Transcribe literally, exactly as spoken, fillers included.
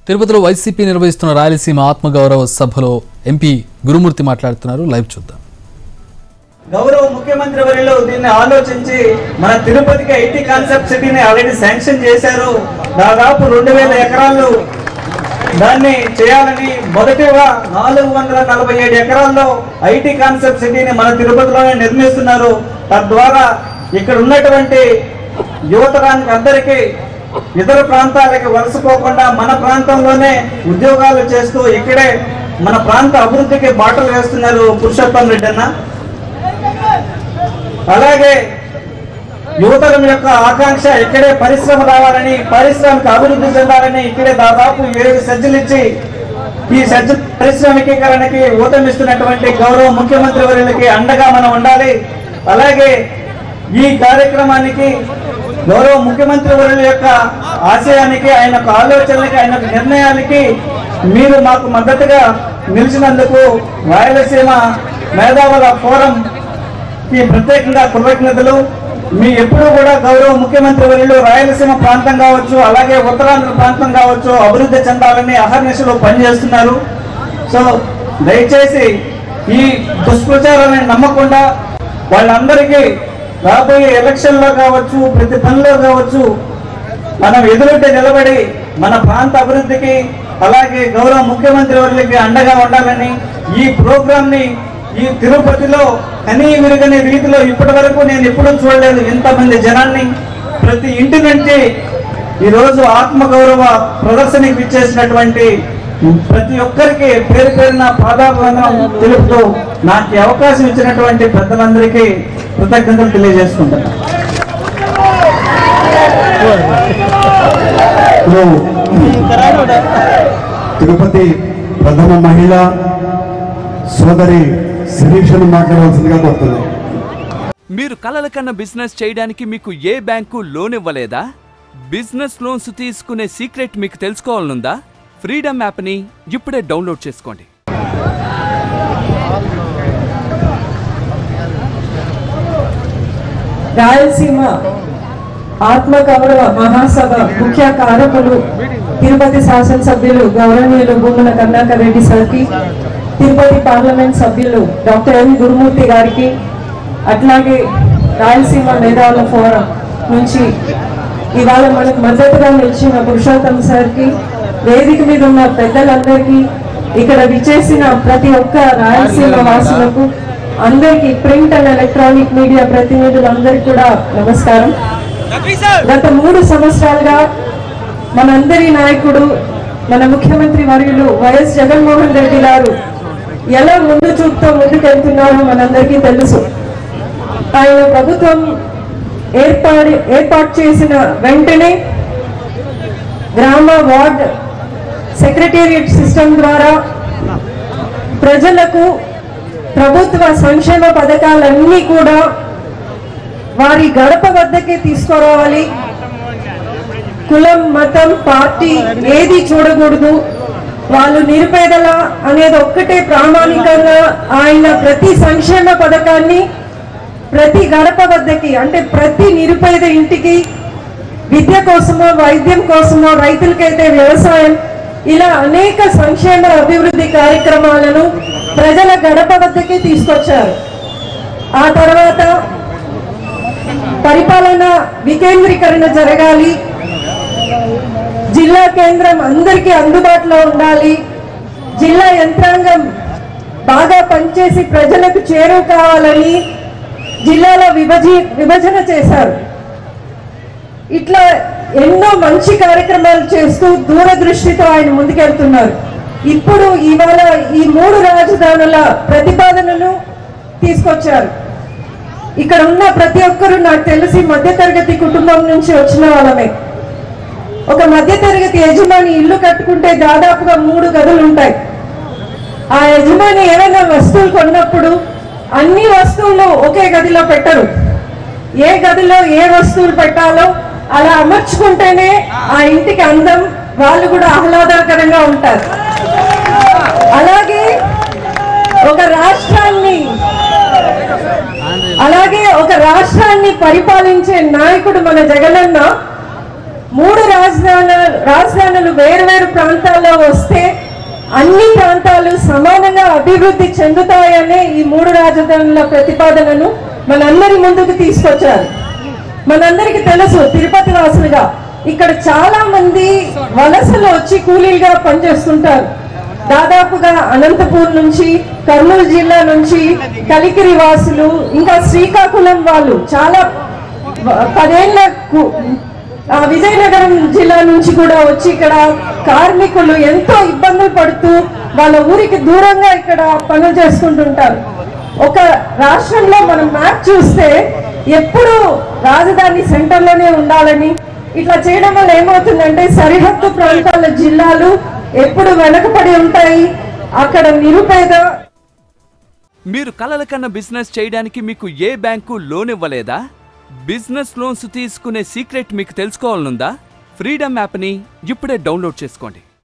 తిరుపతిలో వైసీపీ నిర్వహిస్తున్న రాయలసీమ ఆత్మగౌరవ సభలో ఎంపీ గురుమూర్తి మాట్లాడుతున్నారు. లైవ్ చూద్దాం. గౌరవ ముఖ్యమంత్రి వర్యులు దీన్ని ఆలోచించి మన తిరుపతికి ఐటీ కాన్సెప్ట్ సిటీని ఆల్రెడీ శాంక్షన్ చేశారు. దాదాపు రెండు వేల ఎకరాలు దాన్ని చేయాలని మొదటిగా నాలుగు వందల నలభై ఏడు ఎకరాల్లో ఐటీ కాన్సెప్ట్ సిటీని మన తిరుపతిలోనే నిర్మిస్తున్నారు. తద్వారా ఇక్కడ ఉన్నటువంటి యువతరానికి అందరికీ ఇతర ప్రాంతాలకి వలసపోకుండా మన ప్రాంతంలోనే ఉద్యోగాలు చేస్తూ ఇక్కడే మన ప్రాంత అభివృద్ధికి బాటలు వేస్తున్నారు పురుషోత్తం రెడ్డి అన్న. అలాగే యువతరం యొక్క ఆకాంక్ష ఇక్కడే పరిశ్రమ రావాలని, పారిశ్రామిక అభివృద్ధి చెందాలని ఇక్కడే దాదాపు ఏడు సజ్జలు ఇచ్చి ఈ సజ్జ పారిశ్రామికీకరణకి ఊతమిస్తున్నటువంటి గౌరవ ముఖ్యమంత్రి వర్యులకి అండగా మనం ఉండాలి. అలాగే ఈ కార్యక్రమానికి గౌరవ ముఖ్యమంత్రి వర్యుల యొక్క ఆశయానికి, ఆయన యొక్క ఆలోచనలకి, ఆయన యొక్క నిర్ణయాలకి మీరు మాకు మద్దతుగా నిలిచినందుకు రాయలసీమ మేధావుల ఫోరం ఈ ప్రత్యేకంగా కృతజ్ఞతలు. మీ ఎప్పుడూ కూడా గౌరవ ముఖ్యమంత్రి వర్యులు రాయలసీమ ప్రాంతం కావచ్చు, అలాగే ఉత్తరాంధ్ర ప్రాంతం కావచ్చు అభివృద్ధి చెందాలని అహర్నిశలు పనిచేస్తున్నారు. సో దయచేసి ఈ దుష్ప్రచారాన్ని నమ్మకుండా వాళ్ళందరికీ రాబోయే ఎలక్షన్లో కావచ్చు, ప్రతి పనిలో కావచ్చు మనం ఎదురుంటే నిలబడి మన ప్రాంత అభివృద్ధికి, అలాగే గౌరవ ముఖ్యమంత్రి వర్యులకి అండగా ఉండాలని ఈ ప్రోగ్రామ్ని ఈ తిరుపతిలో కనీ విరుగని రీతిలో ఇప్పటి వరకు నేను ఎప్పుడూ చూడలేదు. ఇంతమంది జనాన్ని ప్రతి ఇంటి నుంచి ఈరోజు ఆత్మగౌరవ ప్రదర్శనకి ఇచ్చేసినటువంటి ప్రతి ఒక్కరికి పేరు పేరున పాదాభివందనం తెలుపుతూ నాకు అవకాశం ఇచ్చినటువంటి పెద్దలందరికీ కృతజ్ఞతలు తెలియజేసుకుంటున్నాను. తిరుపతి ప్రథమ మహిళ సోదరి శిరీషను మాట్లాడవలసిందిగా కోరుతున్నాను. మీరు కలల కన్నా బిజినెస్ చేయడానికి మీకు ఏ బ్యాంకు లోన్ ఇవ్వలేదా? బిజినెస్ లోన్స్ తీసుకునే సీక్రెట్ మీకు తెలుసుకోవాలనుందా? ఫ్రీడమ్ యాప్ని ఇప్పుడే డౌన్లోడ్ చేసుకోండి. రాయలసీమ ఆత్మగౌరవ మహాసభ ముఖ్య కారకులు తిరుపతి శాసనసభ్యులు గౌరవనీయులు భూమన కరుణాకర్ రెడ్డి సార్కి, తిరుపతి పార్లమెంట్ సభ్యులు డాక్టర్ ఎన్ గురుమూర్తి గారికి, అట్లాగే రాయలసీమ మేధావుల ఫోరం నుంచి ఇవాళ మనకు మద్దతుగా నిలిచిన పురుషోత్తం సార్కి, వేదిక మీద ఉన్న పెద్దలందరికీ, ఇక్కడ విచేసిన ప్రతి ఒక్క రాయలసీమ వాసులకు అందరికీ, ప్రింట్ అండ్ ఎలక్ట్రానిక్ మీడియా ప్రతినిధులందరికీ కూడా నమస్కారం. గత మూడు సంవత్సరాలుగా మనందరి నాయకుడు మన ముఖ్యమంత్రి వర్యులు వైఎస్ జగన్మోహన్ రెడ్డి గారు ఎలా ముందు చూపుతో ముందుకెళ్తున్నారో మనందరికీ తెలుసు. ఆయన ప్రభుత్వం ఏర్పాటు ఏర్పాటు చేసిన వెంటనే గ్రామ వార్డ్ సెక్రటేరియట్ సిస్టమ్ ద్వారా ప్రజలకు ప్రభుత్వ సంక్షేమ పథకాలన్నీ కూడా వారి గడప వద్దకే తీసుకురావాలి. కులం, మతం, పార్టీ ఏది చూడకూడదు. వాళ్ళు నిరుపేదల అనేది ఒక్కటే ప్రామాణికంగా ఆయన ప్రతి సంక్షేమ పథకాన్ని ప్రతి గడప వద్దకి, అంటే ప్రతి నిరుపేద ఇంటికి విద్య కోసమో, వైద్యం కోసమో, రైతులకైతే వ్యవసాయం, ఇలా అనేక సంక్షేమ అభివృద్ధి కార్యక్రమాలను ప్రజల గడప వద్దకే తీసుకొచ్చారు. ఆ తర్వాత పరిపాలన వికేంద్రీకరణ జరగాలి, జిల్లా కేంద్రం అందరికీ అందుబాటులో ఉండాలి, జిల్లా యంత్రాంగం బాగా పనిచేసి ప్రజలకు చేరువ కావాలని జిల్లాలో విభజి విభజన చేశారు. ఇట్లా ఎన్నో మంచి కార్యక్రమాలు చేస్తూ దూరదృష్టితో ఆయన ముందుకెళ్తున్నారు. ఇప్పుడు ఇవాళ ఈ మూడు రాజధానుల ప్రతిపాదనను తీసుకొచ్చారు. ఇక్కడ ఉన్న ప్రతి ఒక్కరూ నాకు తెలిసి మధ్యతరగతి కుటుంబం నుంచి వచ్చిన వాళ్ళమే. ఒక మధ్యతరగతి యజమాని ఇల్లు కట్టుకుంటే దాదాపుగా మూడు గదులు ఉంటాయి. ఆ యజమాని ఏమైనా వస్తువులు కొన్నప్పుడు అన్ని వస్తువులు ఒకే గదిలో పెట్టరు. ఏ గదిలో ఏ వస్తువులు పెట్టాలో అలా అమర్చుకుంటేనే ఆ ఇంటికి అందం, వాళ్ళు కూడా ఆహ్లాదకరంగా ఉంటారు. అలాగే ఒక రాష్ట్రాన్ని అలాగే ఒక రాష్ట్రాన్ని పరిపాలించే నాయకుడు మన జగనన్న మూడు రాజధాన రాజధానులు వేరువేరు ప్రాంతాల్లో వస్తే అన్ని ప్రాంతాలు సమానంగా అభివృద్ధి చెందుతాయనే ఈ మూడు రాజధానుల ప్రతిపాదనను మనందరి ముందుకు తీసుకొచ్చారు. మనందరికి తెలుసు, తిరుపతి వాసులుగా ఇక్కడ చాలా మంది వలసలు వచ్చి కూలీలుగా పనిచేస్తుంటారు. దాదాపుగా అనంతపూర్ నుంచి, కర్నూలు జిల్లా నుంచి, కలికిరి వాసులు, ఇంకా శ్రీకాకుళం వాళ్ళు చాలా పదేళ్ల విజయనగరం జిల్లా నుంచి కూడా వచ్చి ఇక్కడ కార్మికులు ఎంతో ఇబ్బందులు పడుతూ వాళ్ళ ఊరికి దూరంగా ఇక్కడ పనులు చేసుకుంటుంటారు. ఒక రాష్ట్రంలో మనం మ్యాప్ చూస్తే ఎప్పుడు రాజధాని సెంటర్లోనే ఉండాలని ఇట్లా చేయడం వల్ల ఏమవుతుందంటే సరిహద్దు ప్రాంతాల జిల్లాలు ఎప్పుడు వెనకబడి ఉంటాయి. అక్కడ నిరుపేద. మీరు కలల కన్నా బిజినెస్ చేయడానికి మీకు ఏ బ్యాంకు లోన్ ఇవ్వలేదా? బిజినెస్ లోన్స్ తీసుకునే సీక్రెట్ మీకు తెలుసుకోవాలనుందా? ఫ్రీడమ్ యాప్ని ఇప్పుడే డౌన్లోడ్ చేసుకోండి.